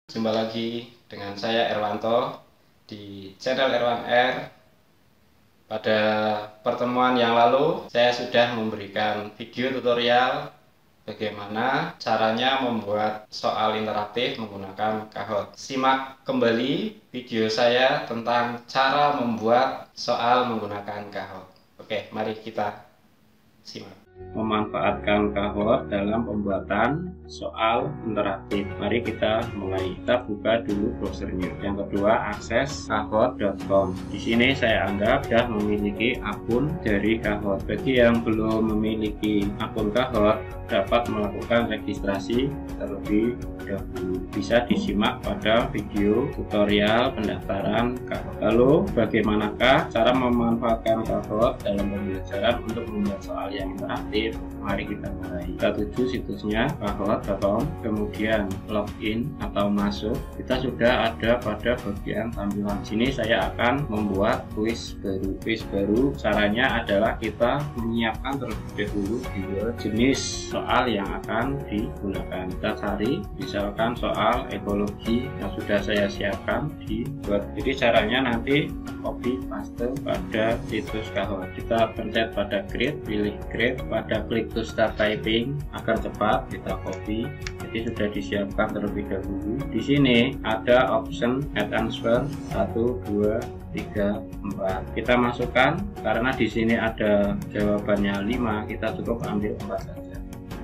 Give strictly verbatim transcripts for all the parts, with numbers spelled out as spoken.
Jumpa lagi dengan saya Erwanto di channel Erwan R. Pada pertemuan yang lalu saya sudah memberikan video tutorial bagaimana caranya membuat soal interaktif menggunakan Kahoot. Simak kembali video saya tentang cara membuat soal menggunakan Kahoot. Oke, mari kita simak. Memanfaatkan Kahoot dalam pembuatan soal interaktif. Mari kita mulai. Kita buka dulu browsernya. Yang kedua, akses kahoot dot com. Di sini saya anggap sudah memiliki akun dari Kahoot. Bagi yang belum memiliki akun Kahoot, dapat melakukan registrasi terlebih dahulu. Bisa disimak pada video tutorial pendaftaran Kahoot. Lalu, bagaimanakah cara memanfaatkan Kahoot dalam pembelajaran untuk membuat soal yang interaktif? Mari kita mulai. Kita tuju situsnya kahoot dot com, kemudian login atau masuk. Kita sudah ada pada bagian tampilan sini. Saya akan membuat kuis baru. Kuis baru caranya adalah kita menyiapkan terlebih dahulu dua jenis soal yang akan digunakan. Kita cari misalkan soal ekologi yang sudah saya siapkan dibuat. Jadi caranya nanti copy paste pada situs Kahoot. Kita pencet pada create, pilih create, pada klik to start typing agar cepat kita copy. Jadi sudah disiapkan terlebih dahulu. Di sini ada option add answer satu, dua, tiga, empat. Kita masukkan karena di sini ada jawabannya lima, kita cukup ambil empat saja.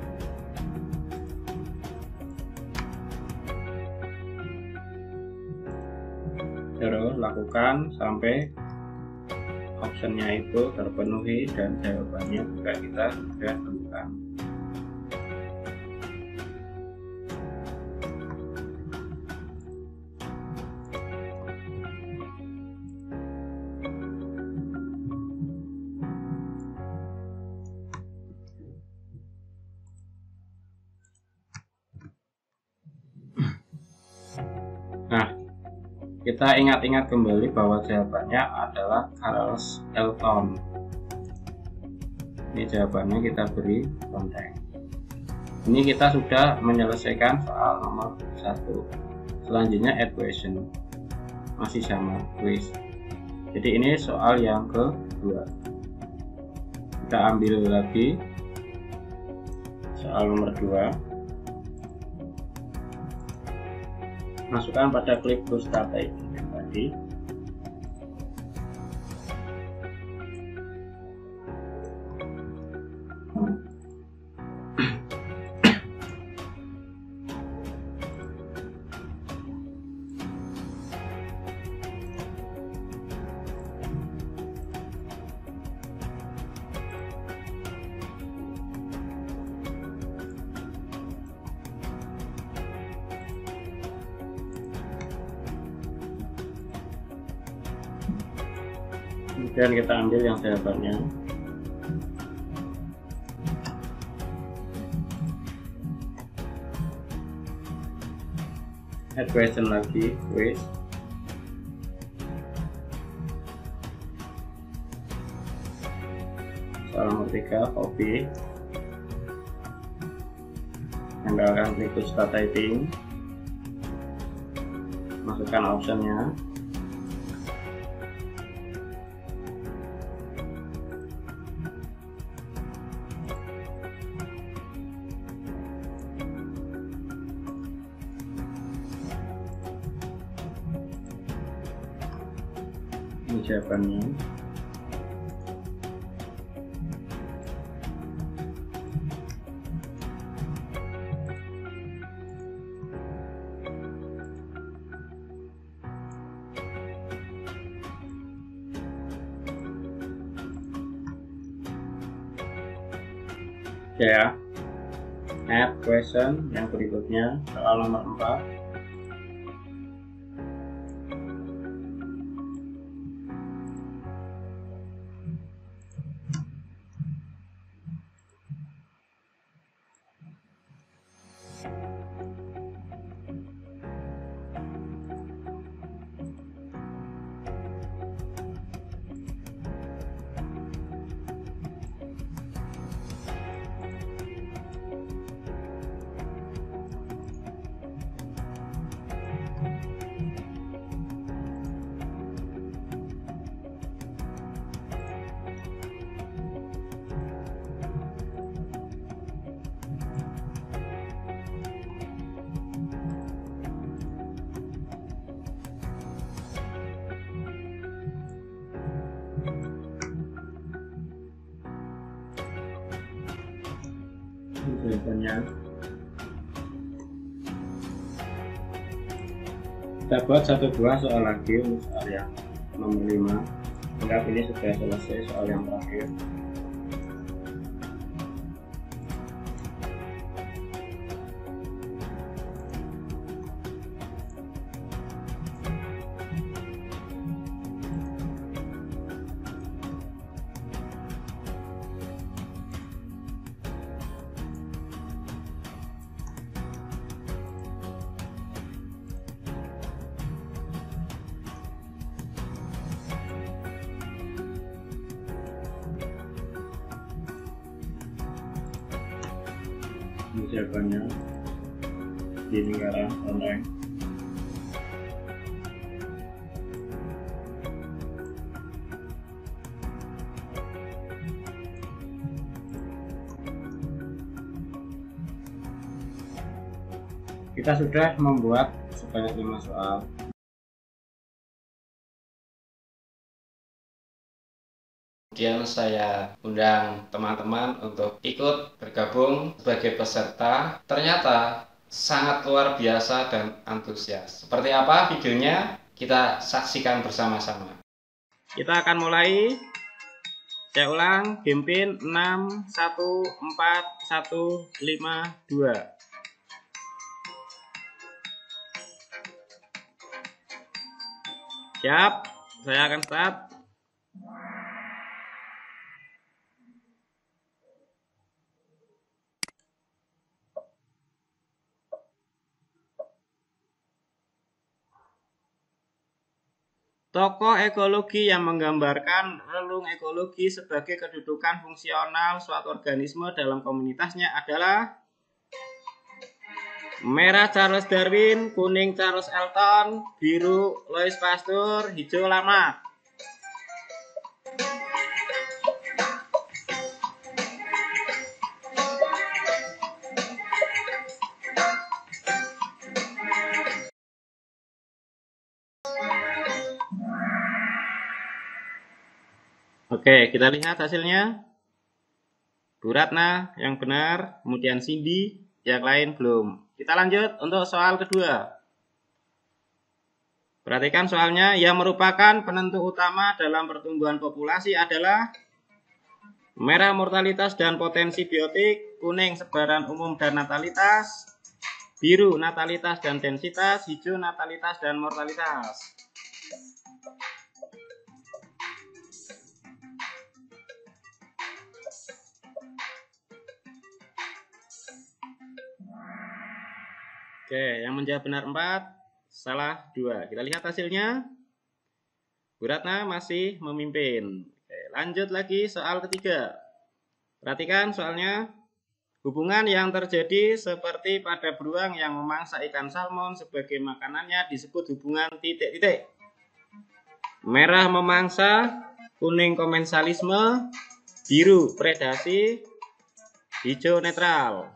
Terus lakukan sampai optionnya itu terpenuhi dan jawabannya juga kita sudah temukan. Nah, kita ingat-ingat kembali bahwa jawabannya adalah Charles Elton. Ini jawabannya kita beri konteks. Ini kita sudah menyelesaikan soal nomor satu. Selanjutnya add question. Masih sama, quiz. Jadi ini soal yang kedua. Kita ambil lagi soal nomor dua. Masukkan pada klik to start typing yang tadi. Kemudian kita ambil yang jawabannya. Add question lagi, quiz. Soal nomor tiga, copy. Tempelkan klik to start typing. Masukkan optionnya. Ini jawabannya. Oke ya. Add question yang berikutnya soal nomor empat. jawabannya. Kita buat satu buah soal lagi untuk soal yang nomor lima. Anggap ini sudah selesai soal yang terakhir. Ini jawabannya di lingkaran online. Kita sudah membuat sebanyak lima soal. Kemudian saya undang teman-teman untuk ikut bergabung sebagai peserta. Ternyata sangat luar biasa dan antusias. Seperti apa videonya? Kita saksikan bersama-sama. Kita akan mulai. Saya ulang, game pin enam satu empat satu lima dua. Siap, saya akan start. Tokoh ekologi yang menggambarkan relung ekologi sebagai kedudukan fungsional suatu organisme dalam komunitasnya adalah merah Charles Darwin, kuning Charles Elton, biru Louis Pasteur, hijau Lamarck. Oke, kita lihat hasilnya. Bu Ratna yang benar, kemudian Cindy, yang lain belum. Kita lanjut untuk soal kedua. Perhatikan soalnya, yang merupakan penentu utama dalam pertumbuhan populasi adalah merah mortalitas dan potensi biotik, kuning sebaran umum dan natalitas, biru natalitas dan densitas, hijau natalitas dan mortalitas. Oke, yang menjawab benar empat, salah dua. Kita lihat hasilnya. Bu Ratna masih memimpin. Oke, lanjut lagi soal ketiga. Perhatikan soalnya. Hubungan yang terjadi seperti pada beruang yang memangsa ikan salmon sebagai makanannya disebut hubungan titik-titik. Merah memangsa, kuning komensalisme, biru predasi, hijau netral.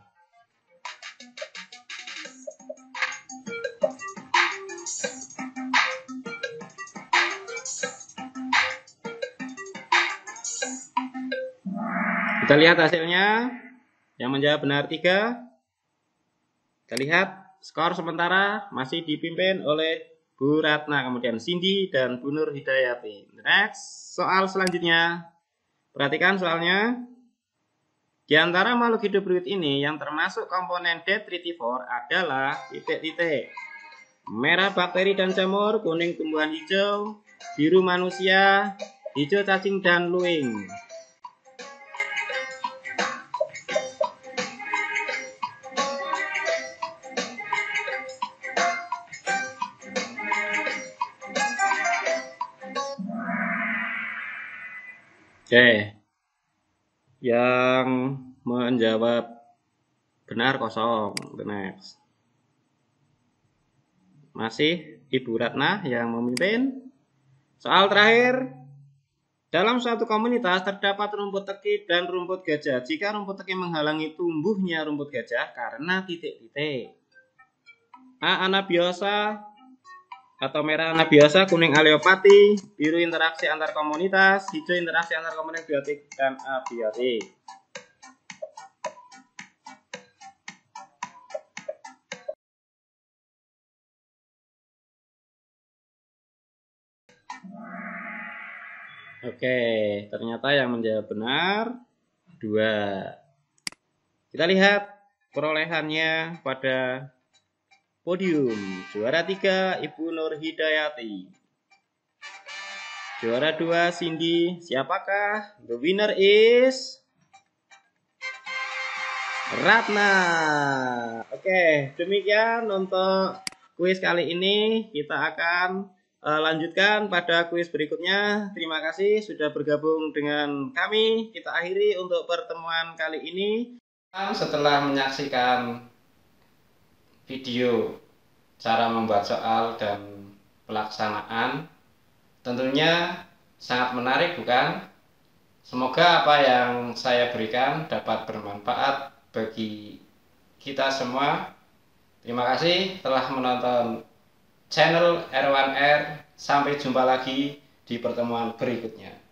Kita lihat hasilnya. Yang menjawab benar tiga. Kita lihat skor sementara masih dipimpin oleh Bu Ratna, kemudian Cindy dan Bu Nur Hidayati. Next, soal selanjutnya. Perhatikan soalnya. Di antara makhluk hidup berikut ini yang termasuk komponen detritivore adalah titik-titik. Merah bakteri dan jamur, kuning tumbuhan hijau, biru manusia, hijau cacing dan luwing. Oke, yang menjawab benar kosong. The next. Masih Ibu Ratna yang memimpin. Soal terakhir. Dalam suatu komunitas terdapat rumput teki dan rumput gajah. Jika rumput teki menghalangi tumbuhnya rumput gajah karena titik-titik. A. Anabiosa atau merah anabiosa, kuning aleopati, biru interaksi antar komunitas, hijau interaksi antar komponen biotik dan abiotik. Oke, ternyata yang menjawab benar dua. Kita lihat perolehannya pada podium. Juara tiga Ibu Nur Hidayati. Juara dua Cindy. Siapakah? The winner is Ratna. Oke, demikian untuk kuis kali ini. Kita akan uh, lanjutkan pada kuis berikutnya. Terima kasih sudah bergabung dengan kami. Kita akhiri untuk pertemuan kali ini. Setelah menyaksikan video cara membuat soal dan pelaksanaan, tentunya sangat menarik, bukan? Semoga apa yang saya berikan dapat bermanfaat bagi kita semua. Terima kasih telah menonton channel R satu R. Sampai jumpa lagi di pertemuan berikutnya.